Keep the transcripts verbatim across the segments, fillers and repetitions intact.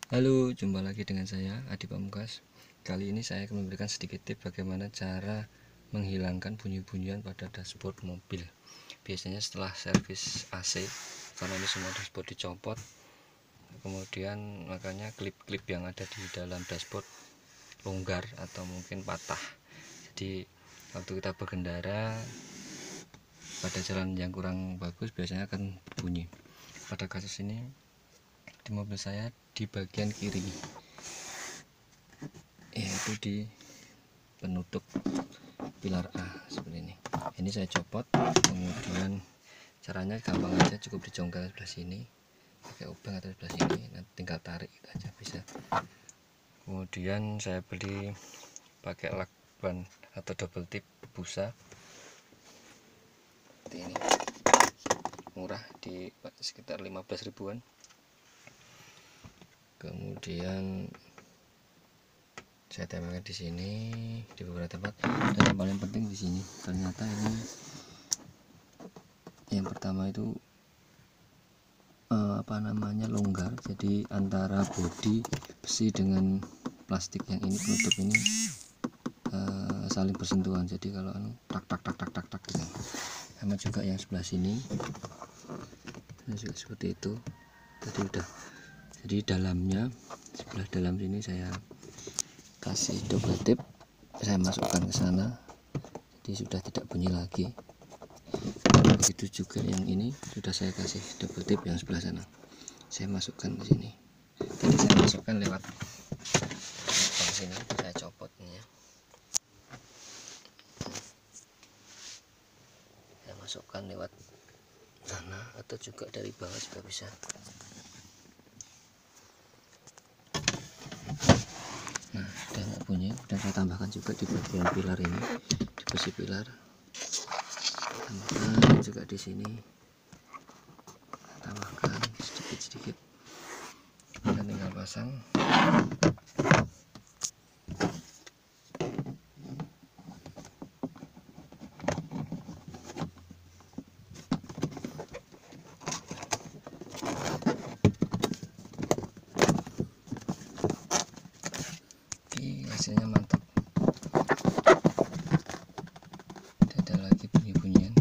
Halo, jumpa lagi dengan saya Adi Pamungkas. Kali ini saya akan memberikan sedikit tips bagaimana cara menghilangkan bunyi-bunyian pada dashboard mobil. Biasanya setelah servis A C, karena ini semua dashboard dicopot, kemudian makanya klip-klip yang ada di dalam dashboard longgar atau mungkin patah. Jadi waktu kita berkendara pada jalan yang kurang bagus biasanya akan bunyi. Pada kasus ini di mobil saya di bagian kiri, yaitu di penutup pilar A seperti ini. Ini saya copot, kemudian caranya gampang aja, cukup dijongkel sebelah sini pakai obeng atau sebelah sini, nanti tinggal tarik gitu aja bisa. Kemudian saya beli pakai lakban atau double tip busa seperti ini, murah di sekitar lima belas ribuan. Kemudian saya tempelkan di sini di beberapa tempat, dan yang paling penting di sini ternyata ini yang pertama itu eh, apa namanya longgar, jadi antara bodi besi dengan plastik yang ini penutup ini eh, saling bersentuhan, jadi kalau anu tak tak tak tak tak tak gitu. Sama juga yang sebelah sini juga seperti itu tadi udah. Jadi dalamnya sebelah dalam sini saya kasih double tip, saya masukkan ke sana, jadi sudah tidak bunyi lagi. Begitu juga yang ini sudah saya kasih double tip, yang sebelah sana saya masukkan ke sini. Tadi saya masukkan lewat dari sini, saya copotnya, saya masukkan lewat sana atau juga dari bawah juga bisa. Nah, sudah nggak bunyi. Dan saya tambahkan juga di bagian pilar ini, di besi pilar, tambahkan juga di sini, tambahkan sedikit-sedikit, dan tinggal pasang. Oke, hasilnya mantap, tidak ada lagi bunyi-bunyian.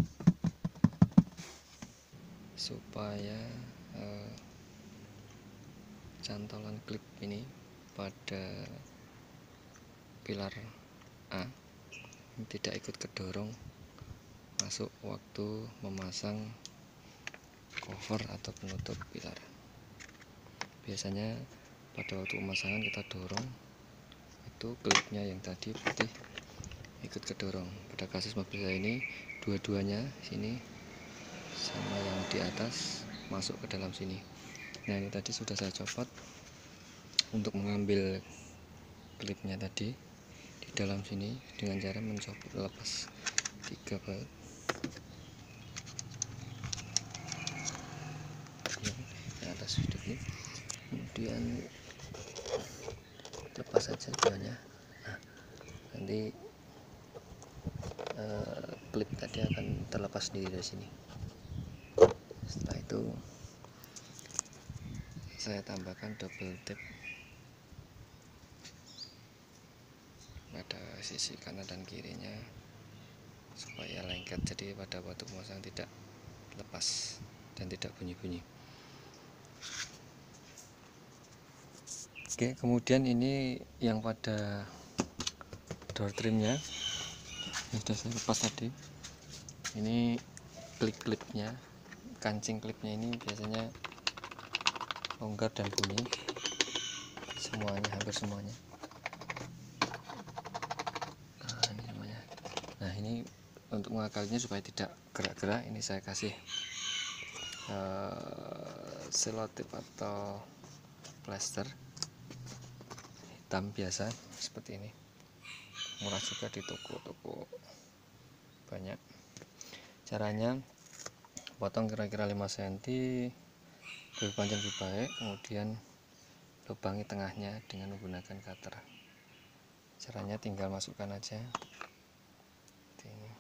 Supaya eh, cantolan klip ini pada pilar A tidak ikut kedorong masuk waktu memasang cover atau penutup pilar. Biasanya pada waktu pemasangan kita dorong, itu klipnya yang tadi putih ikut kedorong. Pada kasus mobil saya ini dua-duanya sini sama yang di atas masuk ke dalam sini. Nah, ini tadi sudah saya copot. Untuk mengambil klipnya tadi di dalam sini dengan cara mencopot lepas tiga baut yang atas sedikit, kemudian lepas saja duanya. Nah, nanti eh, klip tadi akan terlepas sendiri dari sini. Setelah itu saya tambahkan double tip pada sisi kanan dan kirinya supaya lengket, jadi pada waktu memasang tidak lepas dan tidak bunyi-bunyi. Oke, kemudian ini yang pada door trimnya yang sudah saya lepas tadi, ini klip-klipnya, kancing klipnya ini biasanya longgar dan bunyi semuanya, hampir semuanya. Nah, ini semuanya. Nah, ini untuk mengakalinya supaya tidak gerak-gerak, ini saya kasih uh, selotip atau plester hitam biasa seperti ini, murah juga di toko-toko banyak. Caranya potong kira-kira lima sentimeter, lebih panjang lebih baik, kemudian lubangi tengahnya dengan menggunakan cutter. Caranya tinggal masukkan aja seperti ini.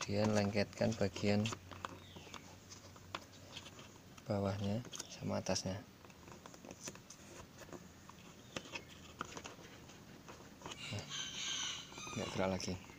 kemudian lengketkan bagian bawahnya sama atasnya. Nah, nggak gerak lagi.